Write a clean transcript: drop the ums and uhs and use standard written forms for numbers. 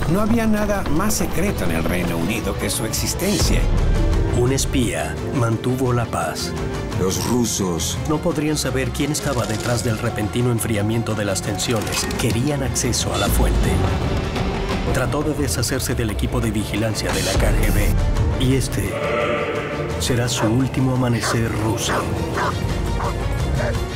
No había nada más secreto en el Reino Unido que su existencia. Un espía mantuvo la paz. Los rusos. No podrían saber quién estaba detrás del repentino enfriamiento de las tensiones. Querían acceso a la fuente. Trató de deshacerse del equipo de vigilancia de la KGB. Y este será su último amanecer ruso.